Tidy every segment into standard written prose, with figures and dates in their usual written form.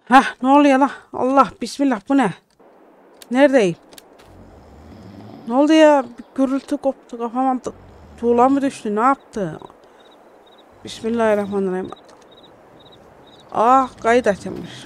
Hah, ne oluyor lan? Allah bismillah, bu ne? Neredeyim? Ne oldu ya? Bir gürültü koptu kafama. Tuğla mı düştü? Ne yaptı? Bismillahirrahmanirrahim. Ah, kayıt açılmış.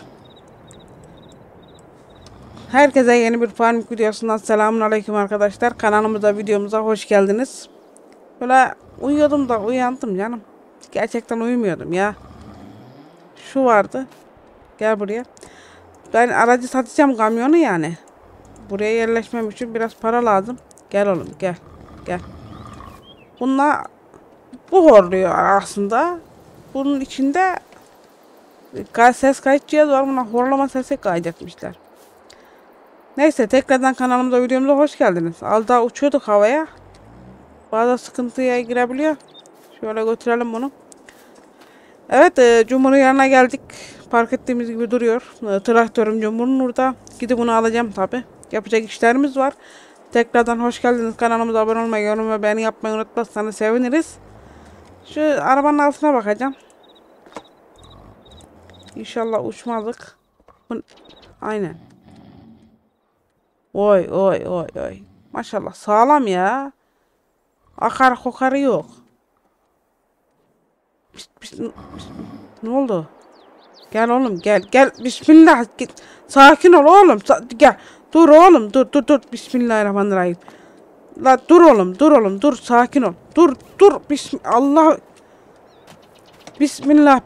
Herkese yeni bir farming videosundan selamünaleyküm arkadaşlar. Kanalımıza, videomuza hoş geldiniz. Böyle uyuyordum da uyandım canım. Gerçekten uyumuyordum ya. Şu vardı. Gel buraya. Ben aracı satacağım, kamyonu yani. Buraya yerleşmem için biraz para lazım. Gel oğlum, gel. Gel. Bununla bu horluyor aslında. Bunun içinde ses kayıt cihazı var. Buna horlama sesi kaydetmişler. Neyse, tekrardan kanalımıza, videomuza hoş geldiniz. Az daha uçuyorduk havaya. Bazı sıkıntıya girebiliyor. Şöyle götürelim bunu. Evet, Cumhur'un yanına geldik. Park ettiğimiz gibi duruyor. Traktörüm Cumhur'un orada. Gidip bunu alacağım tabi. Yapacak işlerimiz var. Tekrardan hoş geldiniz. Kanalımıza abone olmayı, yorum ve beğeni yapmayı unutmazsanız seviniriz. Şu arabanın altına bakacağım. İnşallah uçmazdık. Aynen. Oy oy oy oy. Maşallah sağlam ya. Akar kokarı yok. Ne oldu? Gel oğlum, gel gel. Bismillah. Git. Sakin ol oğlum. Gel. Dur oğlum, dur. Bismillahirrahmanirrahim. La dur oğlum, dur. Sakin ol. Dur. Allah. Bismillah.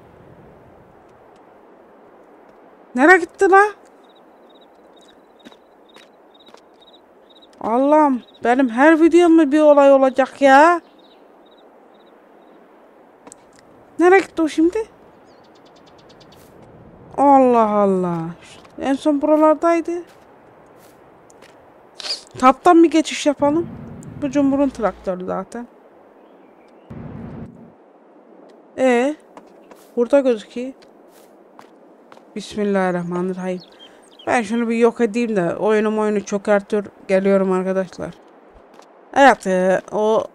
Nereye gitti la? Allah'ım, benim her videomda bir olay olacak ya. Nereye gitti o şimdi? Allah Allah. En son buralardaydı. Taptan bir geçiş yapalım. Bu Cumhur'un traktörü zaten. Burada gözüküyor. Bismillahirrahmanirrahim. Ben şunu bir yok edeyim de oyunu çökertür geliyorum arkadaşlar. Evet, o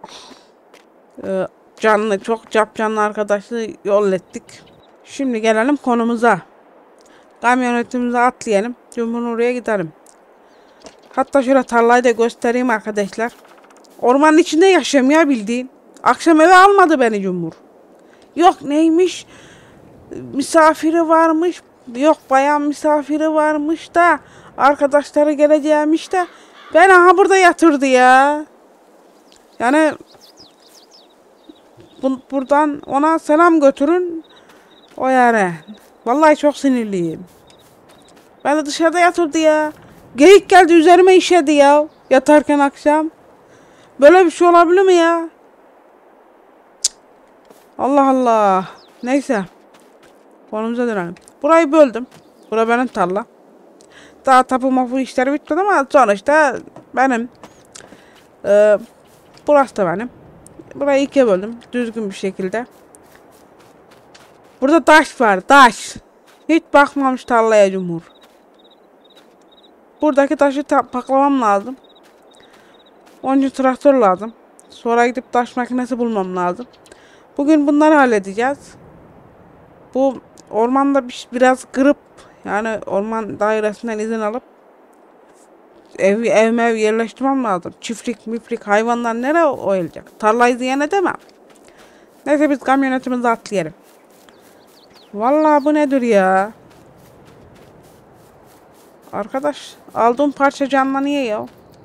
canlı, çok capcanlı arkadaşlı yol ettik. Şimdi gelelim konumuza. Kamyonetimize atlayalım. Cumhur'un oraya gidelim. Hatta şöyle tarlayı da göstereyim arkadaşlar. Ormanın içinde yaşıyorum ya, bildiğin. Akşam eve almadı beni Cumhur. Yok neymiş? Misafiri varmış. Yok bayan misafiri varmış da. Arkadaşları geleceğimiş de. Ben aha burada yatırdı ya. Yani buradan ona selam götürün. O yere. Vallahi çok sinirliyim. Ben de dışarıda yatırdı ya. Geyik geldi üzerime işedi ya. Yatarken akşam. Böyle bir şey olabilir mi ya? Cık. Allah Allah. Neyse. Konumuza dönelim. Burayı böldüm. Bura benim tarla. Daha tapu mafu işleri bitmedi ama sonuçta benim. Burası da benim. Burayı ikiye böldüm. Düzgün bir şekilde. Burada taş var. Taş. Hiç bakmamış tarlaya Cumhur. Buradaki taşı paklamam lazım. Onun için traktör lazım. Sonra gidip taş makinesi bulmam lazım. Bugün bunları halledeceğiz. Bu ormanda biraz kırıp, yani orman dairesinden izin alıp ev yerleştirmem lazım. Çiftlik hayvanlar nereye oyulacak? Tarlayı ziyan edemem. Neyse, biz kamyonetimizi atlayalım. Vallahi bu nedir ya? Arkadaş, aldığım parça canlanıyor ya.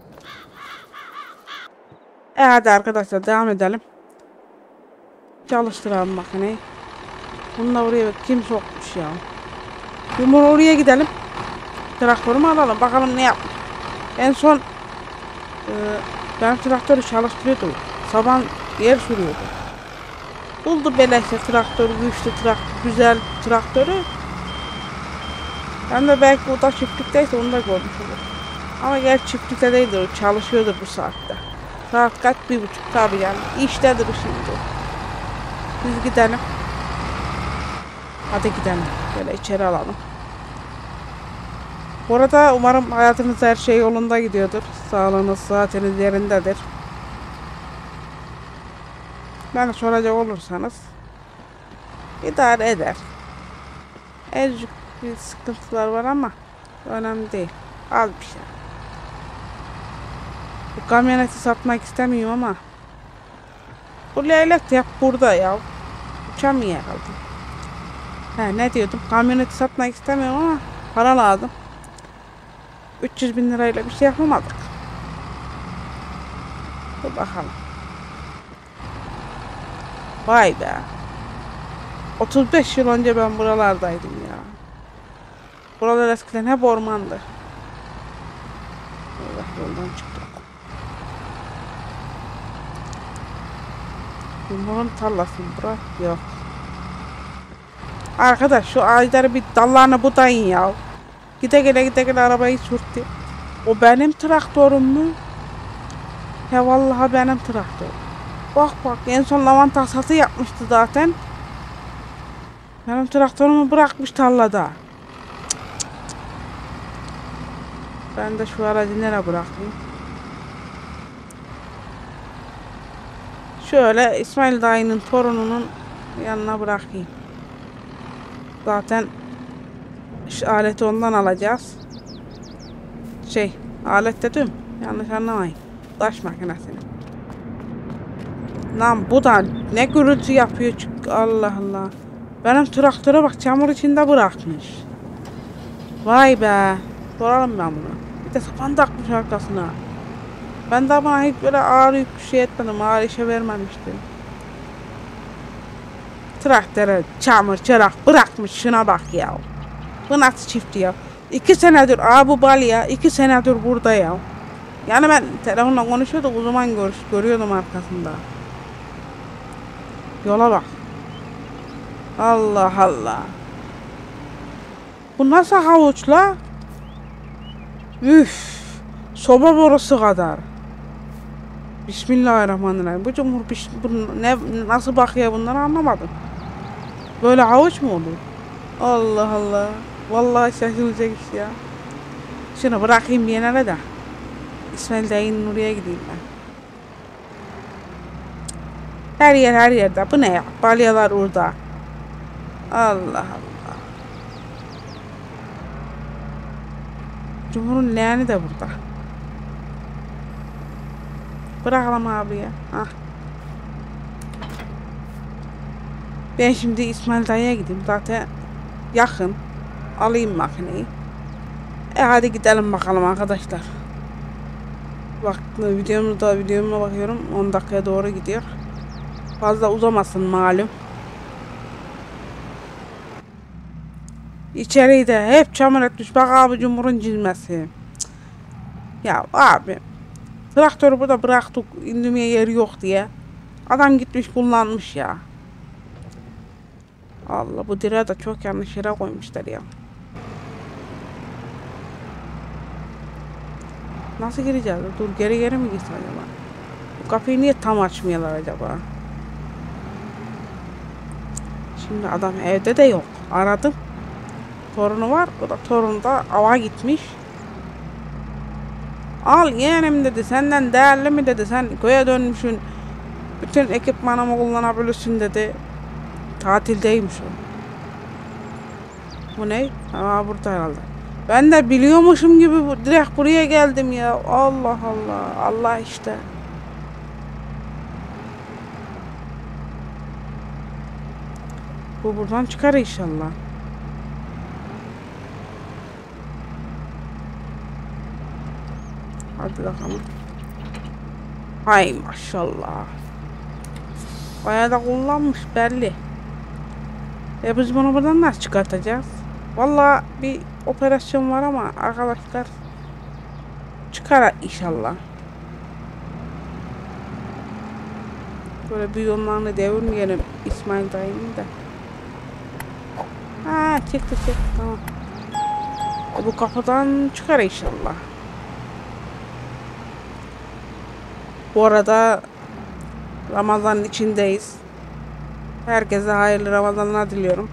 Hadi arkadaşlar, devam edelim. Çalıştıralım makineyi. Bunu da oraya kim sokmuş ya? Cumhur oraya gidelim. Traktörümü alalım. Bakalım ne yapmış. En son ben traktörü çalıştırıyordum. Sabah yer sürüyordu. Buldu beleşe traktörü, güçlü güzel traktörü. Ben de belki o da çiftlikteyse onu da görmüş olur. Ama gerçi çiftlikte değildir, o çalışıyordur bu saatte. Saat kaç? 1:30 tabi yani. İştedir şimdi. Biz gidelim. Hadi gidelim. Böyle içeri alalım. Bu arada umarım hayatınızda her şey yolunda gidiyordur. Sağlığınız, sıhhatiniz yerindedir. Beni soracak olursanız idare eder. bir sıkıntılar var ama önemli değil. Az bir şey. Bu kamyoneti satmak istemiyorum ama bu leylek de hep burada ya. Uçamıyor kaldım. Ne diyordum? Kamyoneti satmak istemiyorum ama para lazım. 300 bin lirayla bir şey yapamadık. Dur bakalım. Vay be. 35 yıl önce ben buralardaydım ya. Buralar eskiden hep ormandı. Allah, yoldan çıktık. Bunların tarlası bura yok. Arkadaş şu ağaçları bir dallarına budayın ya. Gide gele arabayı sürttü. O benim traktörüm mü? He vallahi benim traktörüm. Bak en son lavanta hasatı yapmıştı zaten. Benim traktörümü bırakmış tarlada. Ben de şu aracı nereye bırakayım? Şöyle İsmail dayının torununun yanına bırakayım. Zaten şu aleti ondan alacağız. Alet dedim. Yanlış anlamayın. Taş makinesini. Lan bu da ne gürültü yapıyor çünkü Allah Allah. Benim traktöre bak çamur içinde bırakmış. Vay be. Soralım ben bunu. Bir de sapan takmış arkasına. Ben de bana hiç böyle ağır yük şey etmedim. Ağır işe vermemiştim. Traktöre çamur çırak bırakmış. Şuna bak ya. Bu nasıl çift ya. 2 senedir bu balya 2 senedir burada ya. Yani ben telefonla konuşuyordum, o zaman görüyordum arkasında. Yola bak. Allah Allah. Bu nasıl havuçla? Üf. Soba borusu kadar. Bismillahirrahmanirrahim. Bu nasıl bakıyor bunları anlamadım. Böyle havuç mu olur? Allah Allah. Vallahi şaşılacak iş ya. Şunu bırakayım bir yere de. İsmail dayının oraya gideyim ben. Her yerde. Bu ne ya? Balyalar orada. Allah Allah. Cumhur'un leğeni de burada. Bırakalım abi ya. Hah. Ben şimdi İsmail dayıya gideyim. Zaten yakın. Alayım makineyi. Hadi gidelim bakalım arkadaşlar. Bak videoma bakıyorum. 10 dakikaya doğru gidiyor. Fazla uzamasın malum. İçeriği de hep çamur etmiş. Bak abi Cumhur'un çizmesi. Ya abi. Traktörü burada bıraktık. İndirmeye yeri yok diye. Adam gitmiş kullanmış ya. Allah, bu direği de çok yanlış yere koymuşlar ya. Nasıl gireceğiz? Dur geri mi gitsin acaba? Bu kapıyı niye tam açmıyorlar acaba? Şimdi adam evde de yok. Aradım. Torunu var. O da torun da ava gitmiş. Al yeğenim dedi. Senden değerli mi dedi. Sen köye dönmüşsün. Bütün ekipmanımı kullanabilirsin dedi. Tatildeymiş o. Bu ne? Burada herhalde. Ben de biliyormuşum gibi direkt buraya geldim ya. Allah Allah. Allah işte. Bu buradan çıkar inşallah. Hadi bakalım. Hay maşallah. Bayağı da kullanmış belli. Biz bunu buradan nasıl çıkartacağız? Vallahi bir operasyon var ama arkadaşlar çıkar inşallah. Böyle bir yollarını devirmeyelim İsmail dayımın da. Çıktı tamam. Bu kapıdan çıkar inşallah. Bu arada Ramazan'ın içindeyiz. Herkese hayırlı Ramazanlar diliyorum.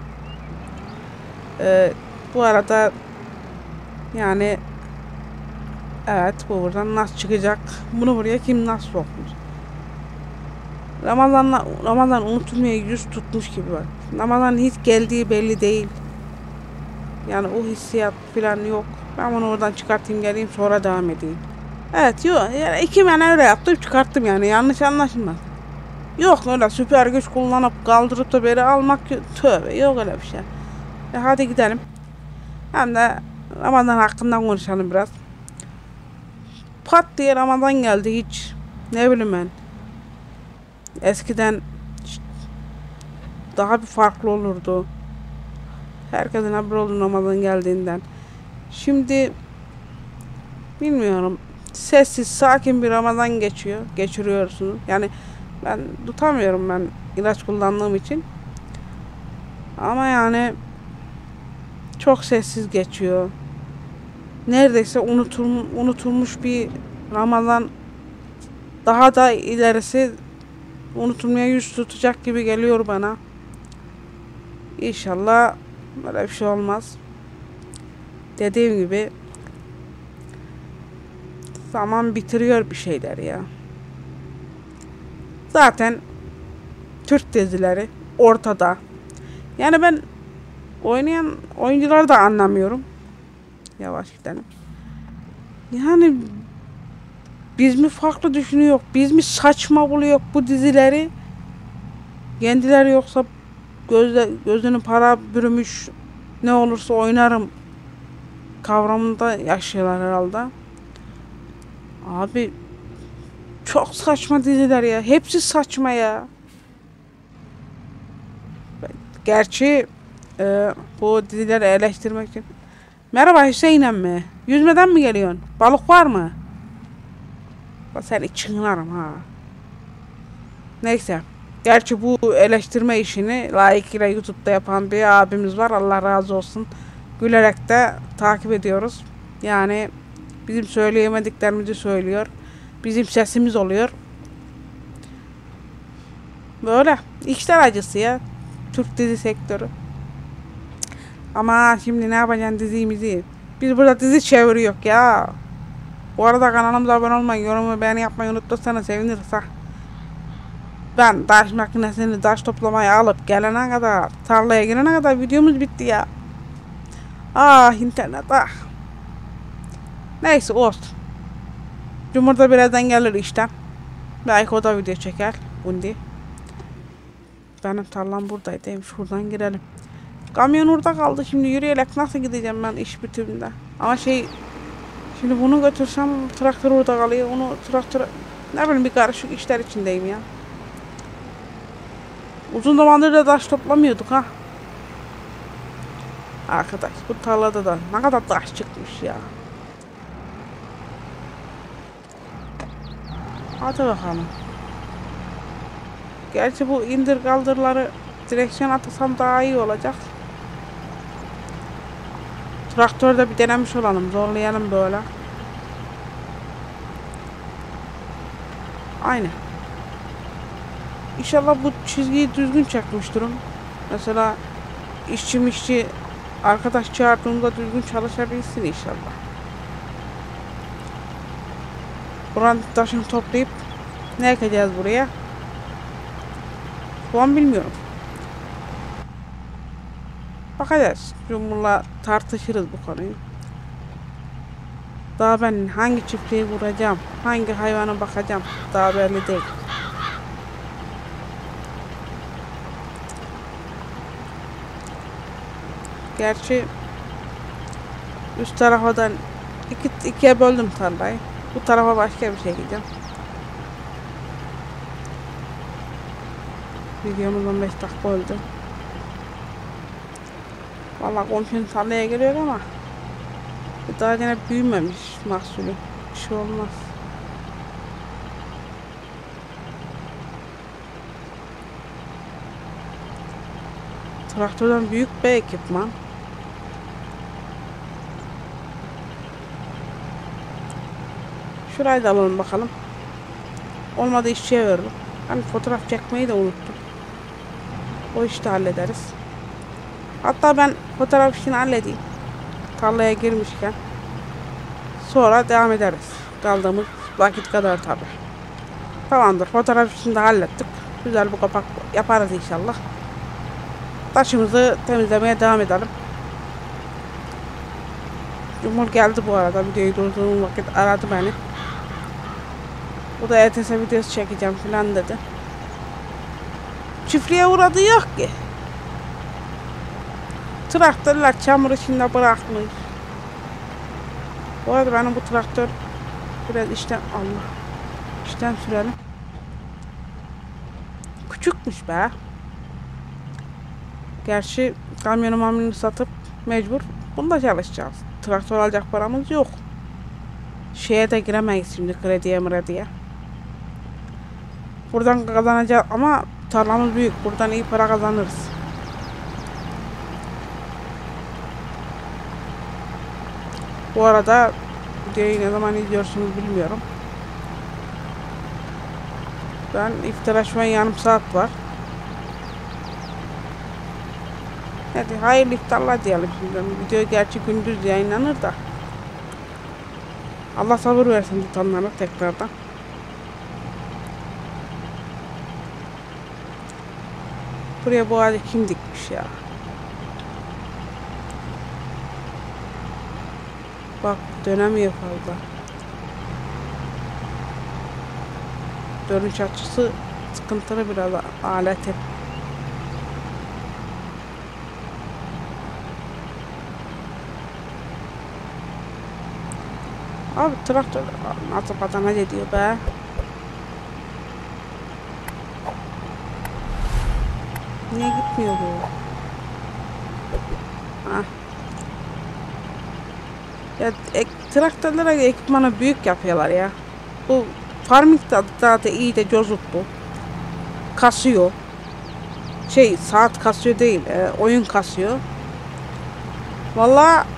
Bu arada yani evet, bu buradan nasıl çıkacak? Bunu buraya kim nasıl sokmuş? Ramazan unutulmaya yüz tutmuş gibi var. Ramazan hiç geldiği belli değil. Yani o hissiyat falan yok. Ben bunu oradan çıkartayım geleyim sonra devam edeyim. Evet yok yani 2 mene öyle yaptım çıkarttım yani yanlış anlaşılmaz. Yok öyle süper güç kullanıp kaldırıp da beri almak tövbe yok öyle bir şey. Hadi gidelim. Hem de Ramazan hakkından konuşalım biraz. Pat diye Ramazan geldi hiç. Ne bileyim ben. Eskiden daha bir farklı olurdu. Herkesin haber oldu Ramazan geldiğinden. Şimdi bilmiyorum. Sessiz, sakin bir Ramazan geçiriyorsunuz. Yani ben tutamıyorum ben ilaç kullandığım için. Ama yani çok sessiz geçiyor. Neredeyse unutulmuş bir Ramazan, daha da ilerisi unutulmaya yüz tutacak gibi geliyor bana. İnşallah böyle bir şey olmaz. Dediğim gibi zaman bitiriyor bir şeyler ya. Zaten Türk dizileri ortada. Yani ben oynayan oyuncuları da anlamıyorum. Yavaş gidelim. Yani biz mi farklı düşünüyor, biz mi saçma buluyor bu dizileri? Kendileri yoksa gözünü para bürümüş ne olursa oynarım kavramında yaşıyorlar herhalde. Abi çok saçma diziler ya. Hepsi saçma ya. Gerçi bu dizileri eleştirmek için. Merhaba Hüseyin emmi. Yüzmeden mi geliyorsun? Balık var mı? Bak seni çınlarım ha. Neyse. Gerçi bu eleştirme işini layıkıyla YouTube'da yapan bir abimiz var. Allah razı olsun. Gülerek de takip ediyoruz. Yani bizim söyleyemediklerimizi söylüyor. Bizim sesimiz oluyor. Böyle. İşler acısı ya. Türk dizi sektörü. Ama şimdi ne yapacaksın dizimizi? Biz burada dizi çeviriyor ya. Bu arada kanalımıza abone olmayı, yorum ve beğeni yapmayı unutmazsanız seviniriz ha. Ben taş makinesini taş toplamayı alıp gelene kadar, tarlaya girene kadar videomuz bitti ya. Ah internet ah. Neyse olsun. Cumhurda birazdan gelir işten. Belki o da video çeker. Bundi. Benim tarlam buradaydı. Şuradan girelim. Kamyon orada kaldı. Şimdi yürüyerek nasıl gideceğim ben iş bitiminde? Ama şimdi bunu götürsem traktör orada kalıyor. Onu traktör ne bileyim bir karışık işler içindeyim ya. Uzun zamandır da taş toplamıyorduk ha. Arkadaş bu tarlada da ne kadar taş çıkmış ya. Hadi bakalım. Gerçi bu indir kaldırları direksiyon atasam daha iyi olacak. Traktörde bir denemiş olalım. Zorlayalım böyle. Aynen. İnşallah bu çizgiyi düzgün çekmiştirim. Mesela işçi arkadaş çağırdığımda düzgün çalışabilsin inşallah. Buranın taşını toplayıp ne ekeceğiz buraya? Şu an bilmiyorum. Bakacağız. Cumhurla tartışırız bu konuyu. Daha ben hangi çiftliği vuracağım, hangi hayvana bakacağım daha belli değil. Gerçi üst tarafadan ikiye böldüm tarlayı. Bu tarafa başka bir şey gideceğim. Videomuz 15 dakika oldu. Vallahi komşunun tarlaya geliyor ama daha yine büyümemiş mahsulü. Bir şey olmaz. Traktörden büyük bir ekipman. Şurayı da alalım bakalım. Olmadı işçiye veririm. Hani fotoğraf çekmeyi de unuttum. O işi de hallederiz. Hatta ben fotoğraf işini halledeyim. Tarlaya girmişken. Sonra devam ederiz. Kaldığımız vakit kadar tabi. Tamamdır. Fotoğraf işini de hallettik. Güzel bir kapak yaparız inşallah. Taşımızı temizlemeye devam edelim. Cumhur geldi bu arada, videoyu durduğum vakit aradı beni. O da ETS videosu çekeceğim falan dedi. Çiftliğe uğradığı yok ki. Traktörler çamur içinde bırakmış. Bu arada benim bu traktör biraz işten sürelim. Küçükmüş be. Gerçi kamyonumu satıp mecbur bunda çalışacağız. Traktör alacak paramız yok. Şeye de giremeyiz şimdi, krediye. Buradan kazanacağız ama tarlamız büyük. Buradan iyi para kazanırız. Bu arada videoyu ne zaman izliyorsunuz bilmiyorum. Ben iftara şu an yarım saat var. Hadi hayırlı iftarlar diyelim şimdi. Video gerçi gündüz yayınlanır da. Allah sabır versin tutanlara tekrardan. Buraya bu ağacı kim dikmiş ya? Bak dönemiyor fazla. Dönüş açısı sıkıntılı biraz aleti. Abi traktör nasıl patana ediyor be? Niye gitmiyor bu? Ah. Ya traktörlere ekipmanı büyük yapıyorlar ya. Bu farming da iyi de cozuttu. Kasıyor. Saat kasıyor değil, oyun kasıyor. Vallahi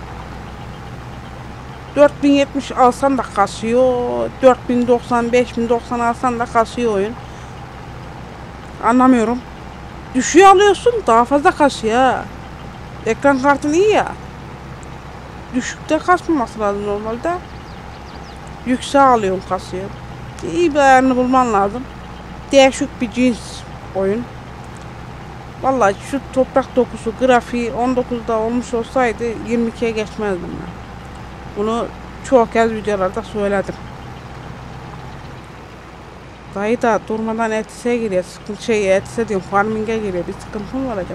4070 alsan da kasıyor. 4090, 5090 alsan da kasıyor oyun. Anlamıyorum. Düşüyor alıyorsun daha fazla kasıyor ha. Ekran kartın iyi ya. Düşükte kasmaması lazım normalde. Yüksek alıyorsun kasıyor. İyi bir ayarını bulman lazım. Değişik bir cins oyun. Vallahi şu toprak dokusu, grafiği 19'da olmuş olsaydı 22'ye geçmezdim ben. Bunu çok kez videolarda söyledim. Dayı da durmadan ETS'e giriyor. ETS diyorum, farming'e giriyor. Bir sıkıntı mı var acaba?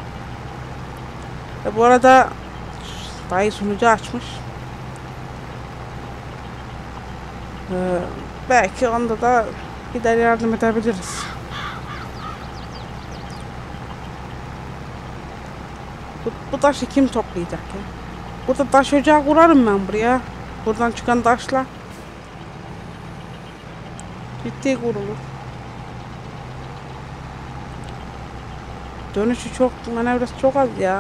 Bu arada dayı sunucu açmış. Belki onda da gider yardım edebiliriz. Bu taşı kim toplayacak ya? Burada taş ocağı kurarım ben buraya. Buradan çıkan taşla. Ciddi kurulur. Dönüşü çok, manevrası çok az ya.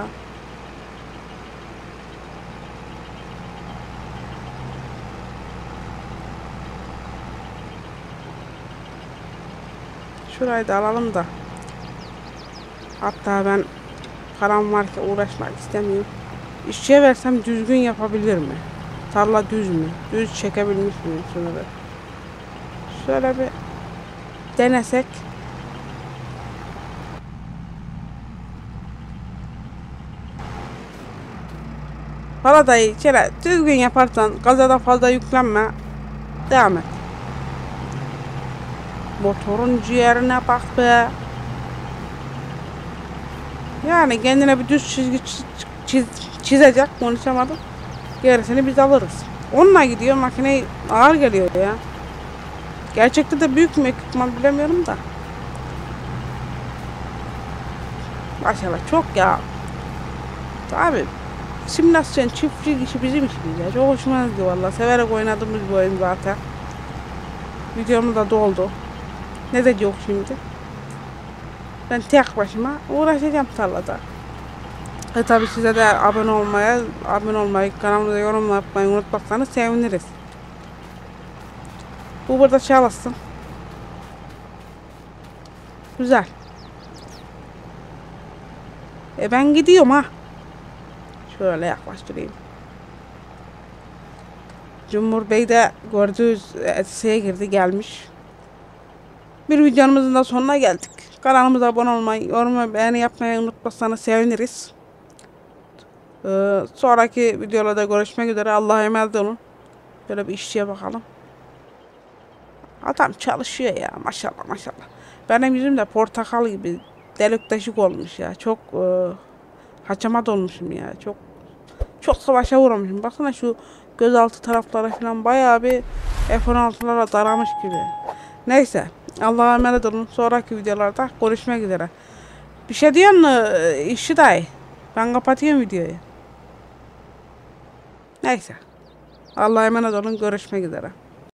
Şurayı da alalım da. Hatta ben param var ki uğraşmak istemiyorum. İşçiye versem düzgün yapabilir mi? Tarla düz mü? Düz çekebilmiş miyim sınırı? Şöyle bir denesek. Paladayı şöyle düzgün yaparsan, gaza da fazla yüklenme. Devam et. Motorun ciğerine bak be. Yani kendine bir düz çizgi çizecek, konuşamadım. Gerisini biz alırız. Onunla gidiyor, makine ağır geliyor ya. Gerçekte de büyük mü ekipman bilemiyorum da. Maşallah çok ya. Abi simülasyon çiftlik işi bizim işimiz ya. Çok hoşuma gidiyor valla. Severek oynadığımız bir oyun zaten. Videomu da doldu. Ne de yok şimdi. Ben tek başıma uğraşacağım tarlada. Tabii size de abone olmayı, kanalımıza yorum yapmayı unutmazsanız seviniriz. Bu burada çalışsın. Güzel. Ben gidiyorum ha. Şöyle yaklaştırayım. Cumhur Bey de gördüğünüz şeye girdi, gelmiş. Bir videomuzun da sonuna geldik. Kanalımıza abone olmayı, yorum ve beğeni yapmayı unutmazsanız seviniriz. Sonraki videolarda görüşmek üzere. Allah'a emanet olun. Böyle bir işçiye bakalım. Adam çalışıyor ya, maşallah maşallah. Benim yüzüm de portakal gibi delik deşik olmuş ya. Çok haçamat olmuşum ya. Çok savaşa uğramışım. Baksana şu gözaltı taraflara falan bayağı bir F-16'lara daramış gibi. Neyse. Allah'a emanet olun. Sonraki videolarda görüşmek üzere. Bir şey diyorsun mu işçi dayı? Ben kapatayım videoyu. Neyse. Allah'a emanet olun. Görüşmek üzere.